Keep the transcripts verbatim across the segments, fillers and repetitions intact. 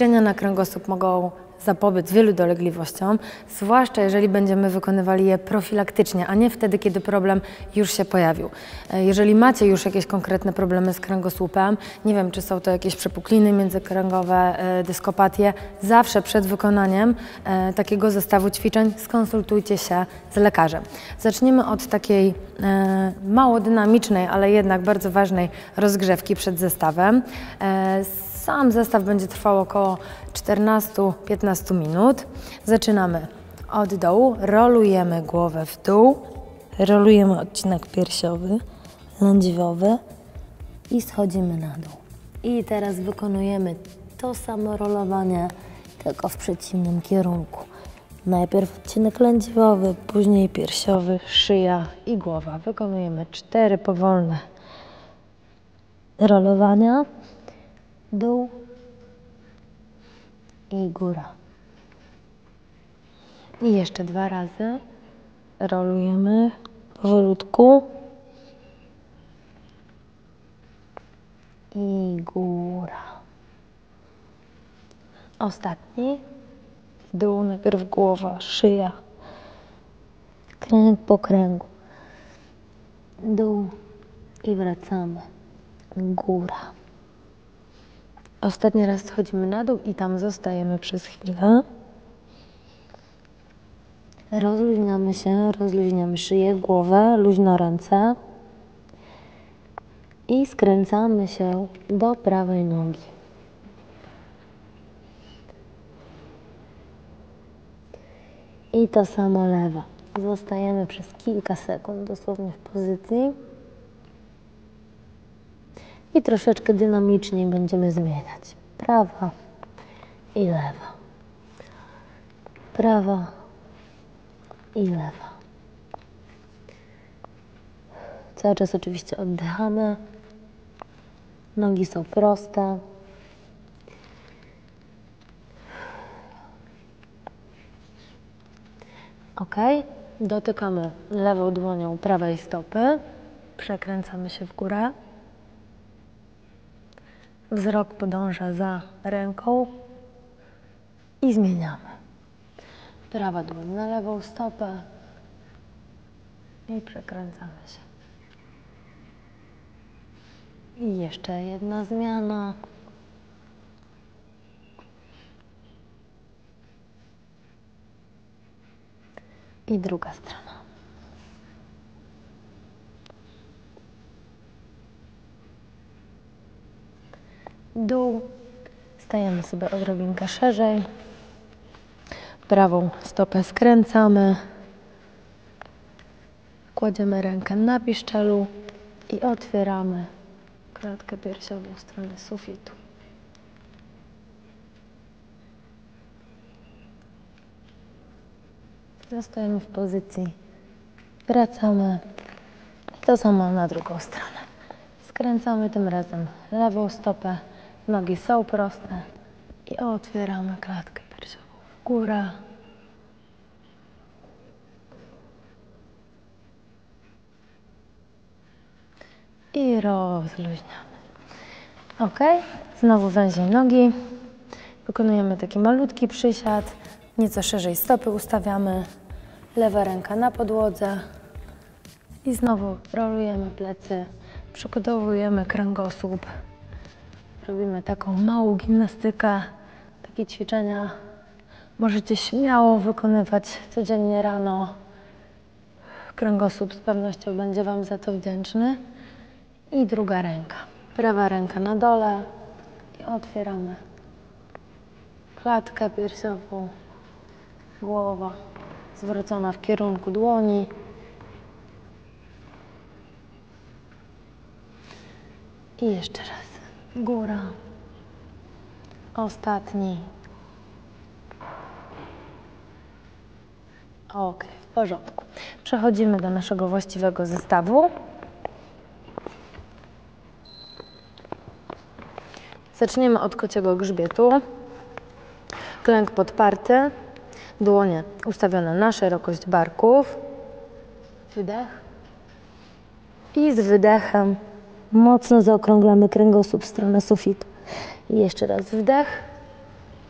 Ćwiczenia na kręgosłup mogą zapobiec wielu dolegliwościom, zwłaszcza jeżeli będziemy wykonywali je profilaktycznie, a nie wtedy, kiedy problem już się pojawił. Jeżeli macie już jakieś konkretne problemy z kręgosłupem, nie wiem, czy są to jakieś przepukliny międzykręgowe, dyskopatie, zawsze przed wykonaniem takiego zestawu ćwiczeń skonsultujcie się z lekarzem. Zaczniemy od takiej mało dynamicznej, ale jednak bardzo ważnej rozgrzewki przed zestawem. Sam zestaw będzie trwał około czternaście do piętnastu minut. Zaczynamy od dołu, rolujemy głowę w dół, rolujemy odcinek piersiowy, lędźwiowy i schodzimy na dół. I teraz wykonujemy to samo rolowanie, tylko w przeciwnym kierunku. Najpierw odcinek lędźwiowy, później piersiowy, szyja i głowa. Wykonujemy cztery powolne rolowania. Dół i góra. I jeszcze dwa razy rolujemy powolutku i góra. Ostatni. Dół, najpierw głowa, szyja, kręg po kręgu. Dół i wracamy. Góra. Ostatni raz schodzimy na dół i tam zostajemy przez chwilę. Rozluźniamy się, rozluźniamy szyję, głowę, luźno ręce i skręcamy się do prawej nogi. I to samo lewa. Zostajemy przez kilka sekund dosłownie w pozycji. I troszeczkę dynamiczniej będziemy zmieniać. Prawa i lewa. Prawa i lewa. Cały czas oczywiście oddychamy. Nogi są proste. Ok. Dotykamy lewą dłonią prawej stopy. Przekręcamy się w górę. Wzrok podąża za ręką i zmieniamy. Prawa dłoń na lewą stopę i przekręcamy się. I jeszcze jedna zmiana. I druga strona. Dół. Stajemy sobie odrobinkę szerzej. Prawą stopę skręcamy. Kładziemy rękę na piszczelu i otwieramy klatkę piersiową w stronę sufitu. Zostajemy w pozycji. Wracamy. I to samo na drugą stronę. Skręcamy tym razem lewą stopę. Nogi są proste i otwieramy klatkę piersiową w górę. I rozluźniamy. Ok. Znowu węziej nogi. Wykonujemy taki malutki przysiad. Nieco szerzej stopy ustawiamy. Lewa ręka na podłodze. I znowu rolujemy plecy. Przygotowujemy kręgosłup. Robimy taką małą gimnastykę. Takie ćwiczenia możecie śmiało wykonywać codziennie rano. Kręgosłup z pewnością będzie Wam za to wdzięczny. I druga ręka. Prawa ręka na dole i otwieramy klatkę piersiową. Głowa zwrócona w kierunku dłoni. I jeszcze raz. Góra. Ostatni. Ok, w porządku. Przechodzimy do naszego właściwego zestawu. Zaczniemy od kociego grzbietu. Klęk podparty. Dłonie ustawione na szerokość barków. Wydech. I z wydechem mocno zaokrąglamy kręgosłup w stronę sufitu. I jeszcze raz wdech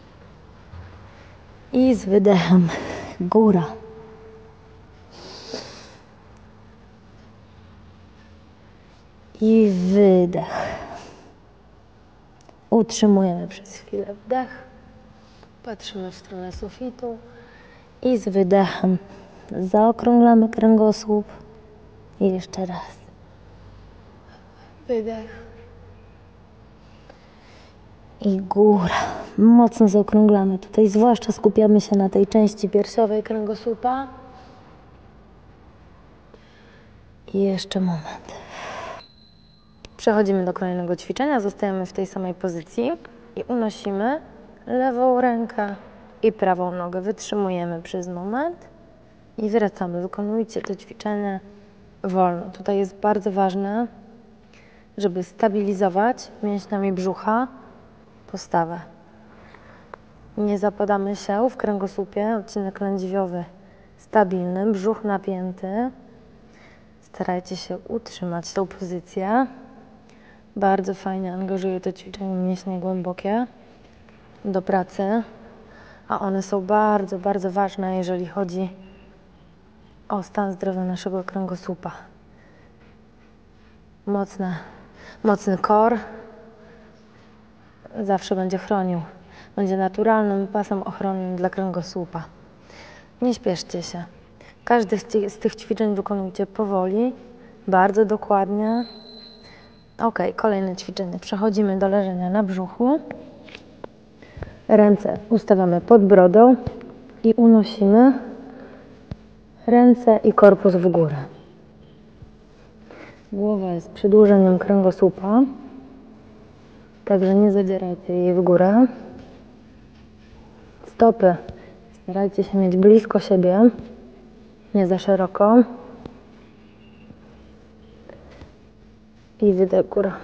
I z wydechem góra. I wydech. Utrzymujemy przez chwilę wdech. Patrzymy w stronę sufitu. I z wydechem zaokrąglamy kręgosłup. I jeszcze raz. Wydech. I góra. Mocno zaokrąglamy. Tutaj zwłaszcza skupiamy się na tej części piersiowej kręgosłupa. I jeszcze moment. Przechodzimy do kolejnego ćwiczenia. Zostajemy w tej samej pozycji i unosimy lewą rękę i prawą nogę. Wytrzymujemy przez moment i wracamy. Wykonujcie to ćwiczenie wolno. Tutaj jest bardzo ważne, żeby stabilizować mięśniami brzucha postawę. Nie zapadamy się w kręgosłupie, odcinek lędźwiowy stabilny, brzuch napięty. Starajcie się utrzymać tą pozycję. Bardzo fajnie angażuje to ćwiczenie mięśnie głębokie do pracy, a one są bardzo, bardzo ważne, jeżeli chodzi o stan zdrowia naszego kręgosłupa. Mocne, mocny core zawsze będzie chronił. Będzie naturalnym pasem ochronnym dla kręgosłupa. Nie śpieszcie się. Każde z tych ćwiczeń wykonujcie powoli, bardzo dokładnie. Ok, kolejne ćwiczenie. Przechodzimy do leżenia na brzuchu. Ręce ustawiamy pod brodą i unosimy ręce i korpus w górę. Głowa jest przedłużeniem kręgosłupa, także nie zadzierajcie jej w górę. Stopy starajcie się mieć blisko siebie, nie za szeroko. I wydech, góra.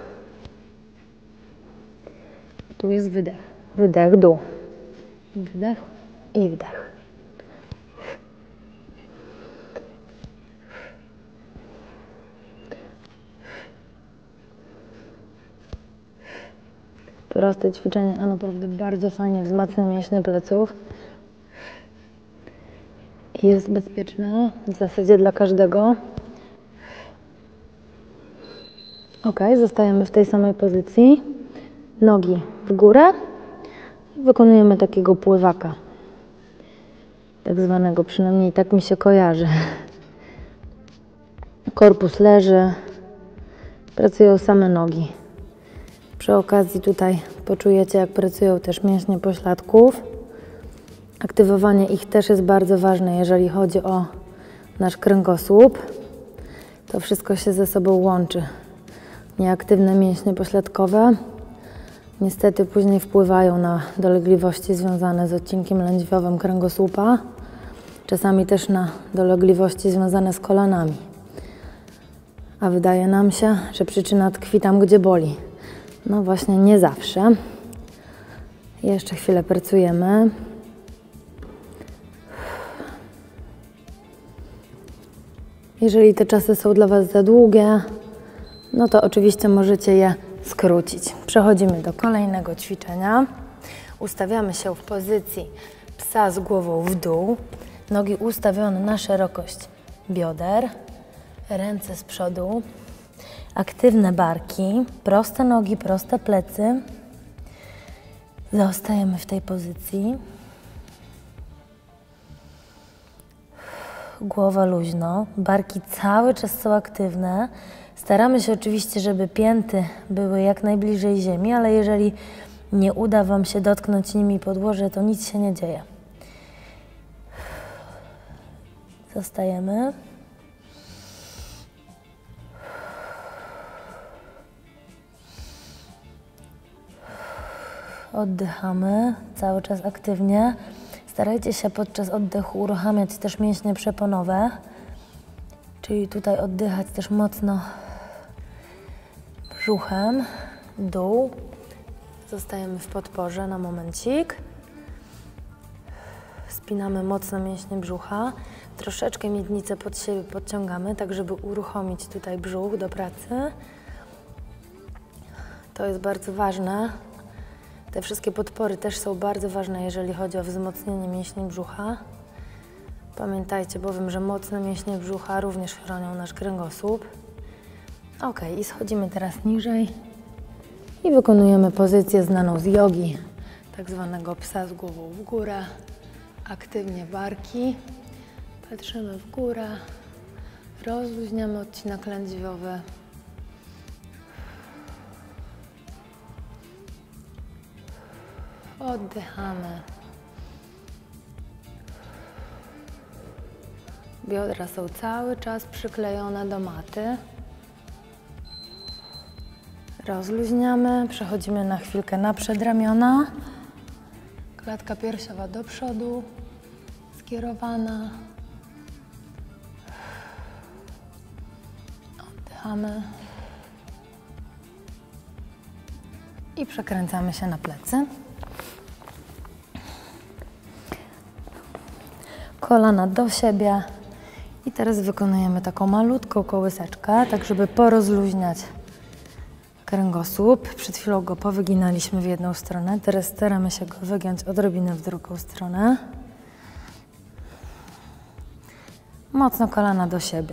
Tu jest wydech. Wydech, dół. Wydech i wdech. Proste ćwiczenie, a naprawdę bardzo fajnie wzmacnia mięśnie pleców. Jest bezpieczne w zasadzie dla każdego. Ok, zostajemy w tej samej pozycji. Nogi w górę. Wykonujemy takiego pływaka. Tak zwanego, przynajmniej tak mi się kojarzy. Korpus leży. Pracują same nogi. Przy okazji tutaj poczujecie, jak pracują też mięśnie pośladków. Aktywowanie ich też jest bardzo ważne, jeżeli chodzi o nasz kręgosłup. To wszystko się ze sobą łączy. Nieaktywne mięśnie pośladkowe niestety później wpływają na dolegliwości związane z odcinkiem lędźwiowym kręgosłupa, czasami też na dolegliwości związane z kolanami. A wydaje nam się, że przyczyna tkwi tam, gdzie boli. No właśnie, nie zawsze. Jeszcze chwilę pracujemy. Jeżeli te czasy są dla Was za długie, no to oczywiście możecie je skrócić. Przechodzimy do kolejnego ćwiczenia. Ustawiamy się w pozycji psa z głową w dół. Nogi ustawione na szerokość bioder. Ręce z przodu. Aktywne barki. Proste nogi, proste plecy. Zostajemy w tej pozycji. Głowa luźno. Barki cały czas są aktywne. Staramy się oczywiście, żeby pięty były jak najbliżej ziemi, ale jeżeli nie uda Wam się dotknąć nimi podłoże, to nic się nie dzieje. Zostajemy. Oddychamy cały czas aktywnie. Starajcie się podczas oddechu uruchamiać też mięśnie przeponowe, czyli tutaj oddychać też mocno brzuchem, dół. Zostajemy w podporze na momencik. Spinamy mocno mięśnie brzucha. Troszeczkę miednicę pod siebie podciągamy, tak żeby uruchomić tutaj brzuch do pracy. To jest bardzo ważne, Te wszystkie podpory też są bardzo ważne, jeżeli chodzi o wzmocnienie mięśni brzucha. Pamiętajcie bowiem, że mocne mięśnie brzucha również chronią nasz kręgosłup. Ok, i schodzimy teraz niżej i wykonujemy pozycję znaną z jogi, tak zwanego psa z głową w górę. Aktywnie barki, patrzymy w górę, rozluźniamy odcinek lędźwiowy. Oddychamy. Biodra są cały czas przyklejone do maty. Rozluźniamy, przechodzimy na chwilkę na przedramiona. Klatka piersiowa do przodu, skierowana. Oddychamy. I przekręcamy się na plecy. Kolana do siebie. I teraz wykonujemy taką malutką kołyseczkę, tak żeby porozluźniać kręgosłup. Przed chwilą go powyginaliśmy w jedną stronę, teraz staramy się go wygiąć odrobinę w drugą stronę. Mocno kolana do siebie.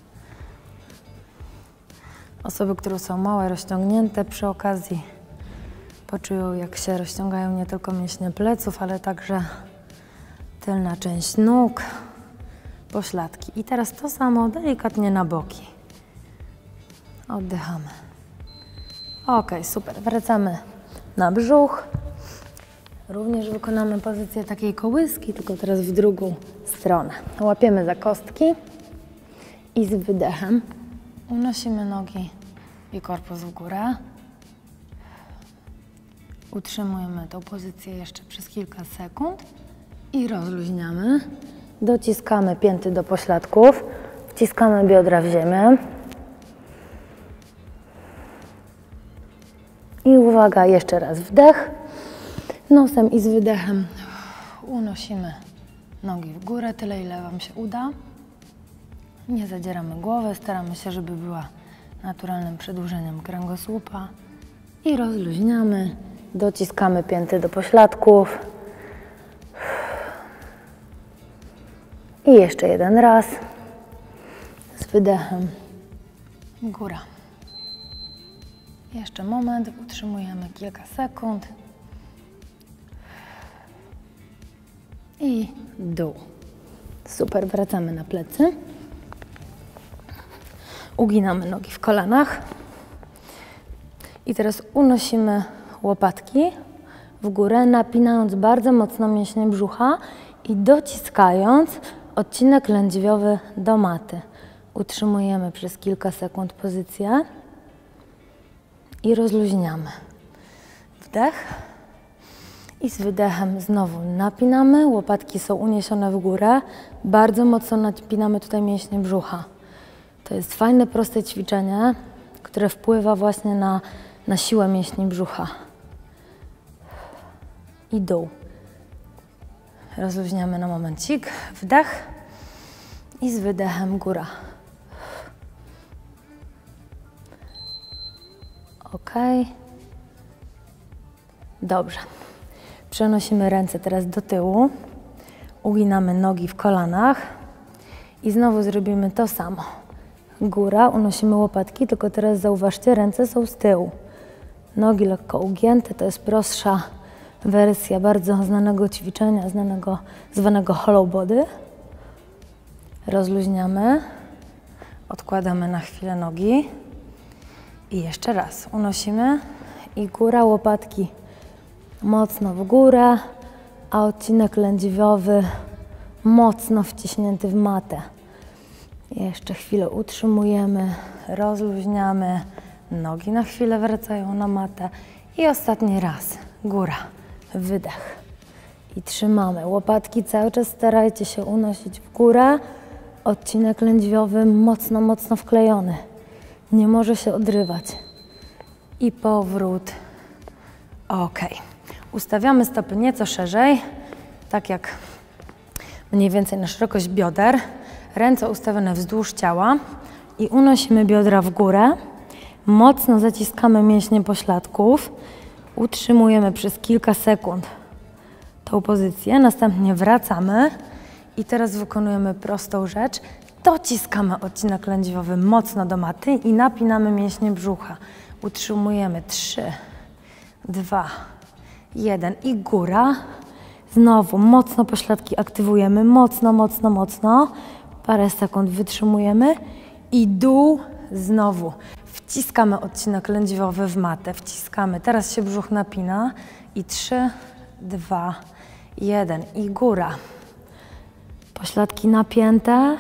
Osoby, które są małe, rozciągnięte, przy okazji poczują, jak się rozciągają nie tylko mięśnie pleców, ale także tylna część nóg, pośladki. I teraz to samo delikatnie na boki. Oddychamy. Ok, super. Wracamy na brzuch. Również wykonamy pozycję takiej kołyski, tylko teraz w drugą stronę. Łapiemy za kostki i z wydechem unosimy nogi i korpus w górę. Utrzymujemy tą pozycję jeszcze przez kilka sekund i rozluźniamy. Dociskamy pięty do pośladków, wciskamy biodra w ziemię. I uwaga, jeszcze raz wdech, nosem i z wydechem unosimy nogi w górę, tyle ile Wam się uda. Nie zadzieramy głowy, staramy się, żeby była naturalnym przedłużeniem kręgosłupa. I rozluźniamy, dociskamy pięty do pośladków. I jeszcze jeden raz, z wydechem, góra. Jeszcze moment, utrzymujemy kilka sekund i dół. Super, wracamy na plecy. Uginamy nogi w kolanach i teraz unosimy łopatki w górę, napinając bardzo mocno mięśnie brzucha i dociskając odcinek lędźwiowy do maty. Utrzymujemy przez kilka sekund pozycję i rozluźniamy. Wdech i z wydechem znowu napinamy. Łopatki są uniesione w górę. Bardzo mocno napinamy tutaj mięśnie brzucha. To jest fajne, proste ćwiczenie, które wpływa właśnie na, na siłę mięśni brzucha. I dół. Rozluźniamy na momencik. Wdech i z wydechem góra. Ok. Dobrze. Przenosimy ręce teraz do tyłu. Uginamy nogi w kolanach. I znowu zrobimy to samo. Góra, unosimy łopatki, tylko teraz zauważcie, ręce są z tyłu. Nogi lekko ugięte, to jest prostsza wersja bardzo znanego ćwiczenia, znanego, zwanego hollow body. Rozluźniamy, odkładamy na chwilę nogi i jeszcze raz unosimy i góra, łopatki mocno w górę, a odcinek lędźwiowy mocno wciśnięty w matę. Jeszcze chwilę utrzymujemy, rozluźniamy, nogi na chwilę wracają na matę i ostatni raz góra, wydech i trzymamy. Łopatki cały czas starajcie się unosić w górę, odcinek lędźwiowy mocno, mocno wklejony. Nie może się odrywać. I powrót. Ok. Ustawiamy stopy nieco szerzej, tak jak mniej więcej na szerokość bioder. Ręce ustawione wzdłuż ciała i unosimy biodra w górę. Mocno zaciskamy mięśnie pośladków. Utrzymujemy przez kilka sekund tą pozycję, następnie wracamy i teraz wykonujemy prostą rzecz. Dociskamy odcinek lędźwiowy mocno do maty i napinamy mięśnie brzucha. Utrzymujemy trzy, dwa, jeden i góra. Znowu mocno pośladki aktywujemy, mocno, mocno, mocno. Parę sekund wytrzymujemy i dół znowu. Wciskamy odcinek lędźwiowy w matę, wciskamy. Teraz się brzuch napina i trzy, dwa, jeden i góra. Pośladki napięte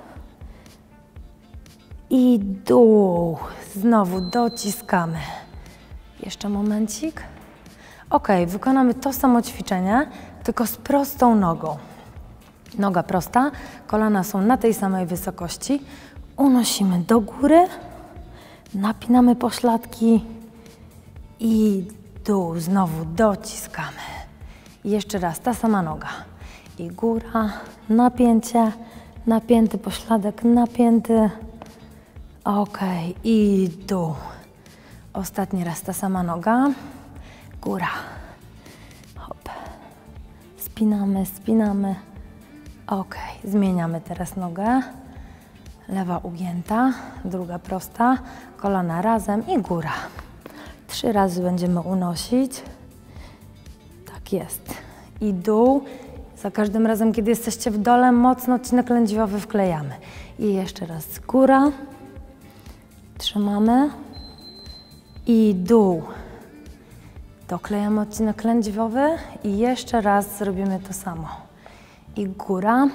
i dół. Znowu dociskamy. Jeszcze momencik. Ok, wykonamy to samo ćwiczenie, tylko z prostą nogą. Noga prosta, kolana są na tej samej wysokości. Unosimy do góry, napinamy pośladki i dół. Znowu dociskamy. I jeszcze raz, ta sama noga. I góra, napięcie, napięty pośladek, napięty. Ok, i dół. Ostatni raz ta sama noga. Góra. Hop. Spinamy, spinamy. Ok, zmieniamy teraz nogę. Lewa ugięta, druga prosta, kolana razem i góra. Trzy razy będziemy unosić. Tak jest. I dół. Za każdym razem, kiedy jesteście w dole, mocno odcinek lędźwiowy wklejamy. I jeszcze raz góra. Trzymamy. I dół. Doklejamy odcinek lędźwiowy i jeszcze raz zrobimy to samo. I góra.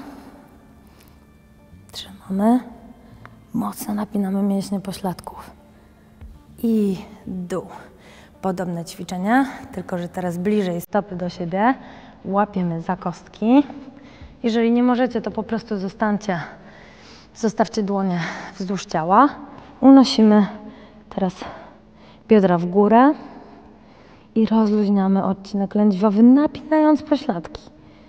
Trzymamy. Mocno napinamy mięśnie pośladków. I dół. Podobne ćwiczenie, tylko że teraz bliżej stopy do siebie. Łapiemy za kostki. Jeżeli nie możecie, to po prostu zostańcie, zostawcie dłonie wzdłuż ciała. Unosimy teraz biodra w górę i rozluźniamy odcinek lędźwiowy, napinając pośladki.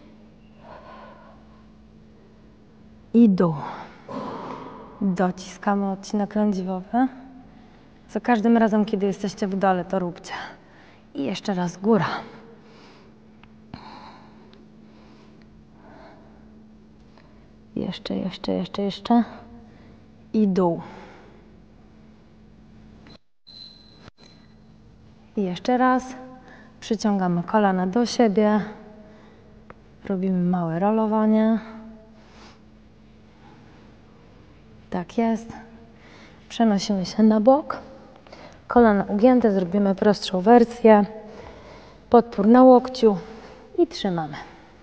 I dół. Dociskamy odcinek lędźwiowy. Za każdym razem, kiedy jesteście w dole, to róbcie. I jeszcze raz góra. Jeszcze, jeszcze, jeszcze, jeszcze. I dół. I jeszcze raz. Przyciągamy kolana do siebie. Robimy małe rolowanie. Tak jest. Przenosimy się na bok. Kolana ugięte, zrobimy prostszą wersję. Podpór na łokciu i trzymamy.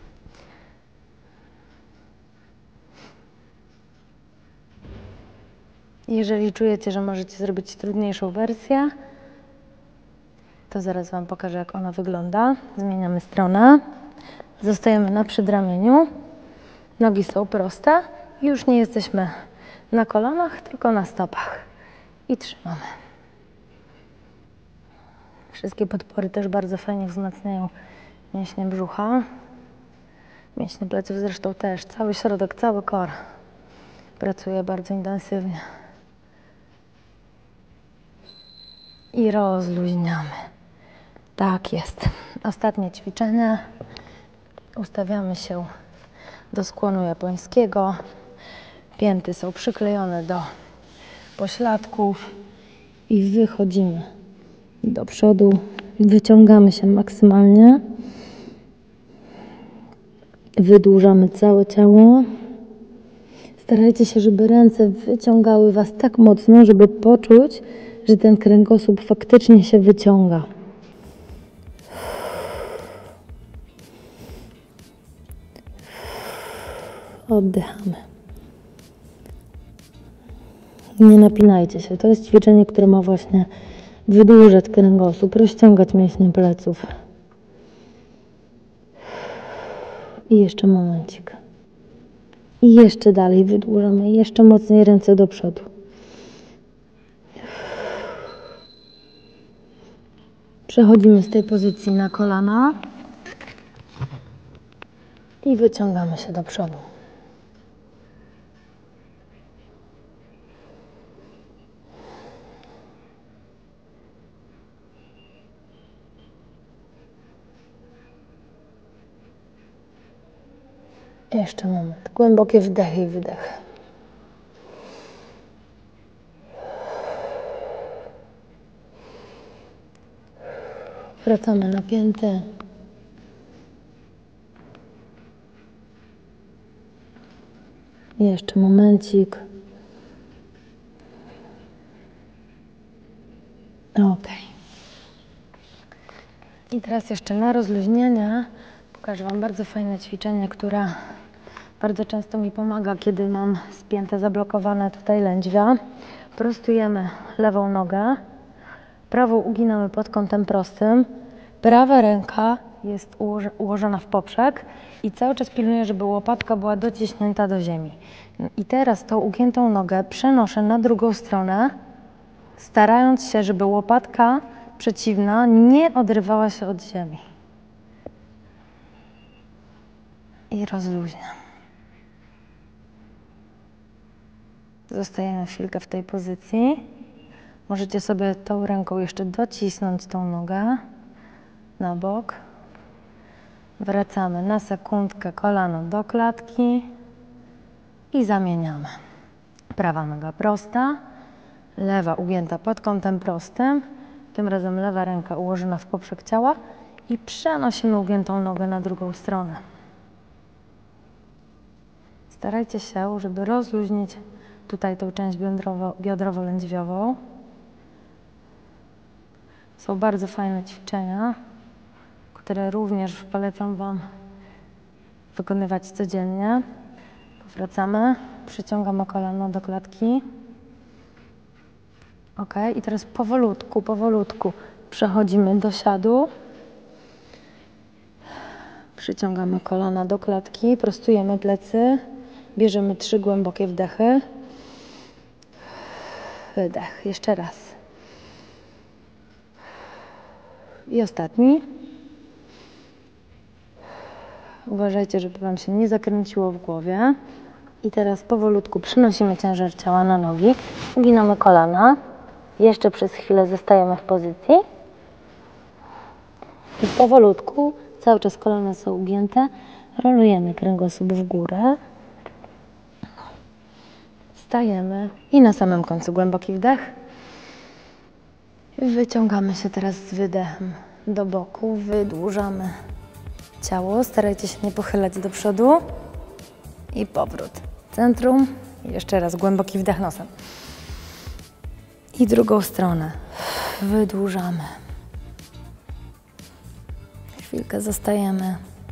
Jeżeli czujecie, że możecie zrobić trudniejszą wersję, to zaraz Wam pokażę, jak ona wygląda. Zmieniamy stronę. Zostajemy na przedramieniu. Nogi są proste. Już nie jesteśmy na kolanach, tylko na stopach. I trzymamy. Wszystkie podpory też bardzo fajnie wzmacniają mięśnie brzucha. Mięśnie pleców zresztą też. Cały środek, cały kor pracuje bardzo intensywnie. I rozluźniamy. Tak jest. Ostatnie ćwiczenie. Ustawiamy się do skłonu japońskiego. Pięty są przyklejone do pośladków i wychodzimy do przodu. Wyciągamy się maksymalnie. Wydłużamy całe ciało. Starajcie się, żeby ręce wyciągały Was tak mocno, żeby poczuć, że ten kręgosłup faktycznie się wyciąga. Oddychamy. Nie napinajcie się. To jest ćwiczenie, które ma właśnie wydłużać kręgosłup, rozciągać mięśnie pleców. I jeszcze momencik. I jeszcze dalej wydłużamy. Jeszcze mocniej ręce do przodu. Przechodzimy z tej pozycji na kolana i wyciągamy się do przodu. Jeszcze moment. Głębokie wdechy i wydechy. Wracamy napięte. Jeszcze momencik. Ok. I teraz jeszcze na rozluźnienie pokażę Wam bardzo fajne ćwiczenie, które bardzo często mi pomaga, kiedy mam spięte, zablokowane tutaj lędźwia. Prostujemy lewą nogę, prawą uginamy pod kątem prostym, prawa ręka jest ułoż ułożona w poprzek i cały czas pilnuję, żeby łopatka była dociśnięta do ziemi. I teraz tą ugiętą nogę przenoszę na drugą stronę, starając się, żeby łopatka przeciwna nie odrywała się od ziemi. I rozluźniam. Zostajemy chwilkę w tej pozycji. Możecie sobie tą ręką jeszcze docisnąć tą nogę na bok. Wracamy na sekundkę kolano do klatki i zamieniamy. Prawa noga prosta, lewa ugięta pod kątem prostym. Tym razem lewa ręka ułożona w poprzek ciała i przenosimy ugiętą nogę na drugą stronę. Starajcie się, żeby rozluźnić tutaj tą część biodrowo-lędźwiową. Są bardzo fajne ćwiczenia, które również polecam Wam wykonywać codziennie. Wracamy, przyciągamy kolano do klatki. Ok, i teraz powolutku, powolutku przechodzimy do siadu. Przyciągamy kolana do klatki, prostujemy plecy, bierzemy trzy głębokie wdechy. Wydech, jeszcze raz. I ostatni. Uważajcie, żeby Wam się nie zakręciło w głowie. I teraz powolutku przynosimy ciężar ciała na nogi, uginamy kolana. Jeszcze przez chwilę zostajemy w pozycji. I powolutku, cały czas kolana są ugięte, rolujemy kręgosłup w górę. Stajemy i na samym końcu głęboki wdech. Wyciągamy się teraz z wydechem do boku, wydłużamy ciało, starajcie się nie pochylać do przodu i powrót. Centrum, i jeszcze raz głęboki wdech nosem. I drugą stronę, wydłużamy. Chwilkę zostajemy.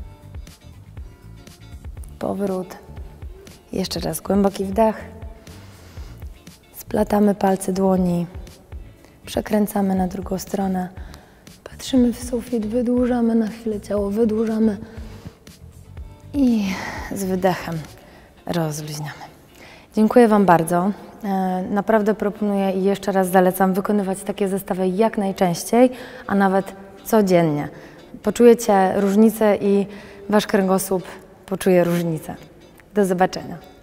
Powrót. Jeszcze raz głęboki wdech. Splatamy palce dłoni. Przekręcamy na drugą stronę. Patrzymy w sufit, wydłużamy na chwilę ciało, wydłużamy. I z wydechem rozluźniamy. Dziękuję Wam bardzo. Naprawdę proponuję i jeszcze raz zalecam wykonywać takie zestawy jak najczęściej, a nawet codziennie. Poczujecie różnicę i Wasz kręgosłup poczuje różnicę. Do zobaczenia.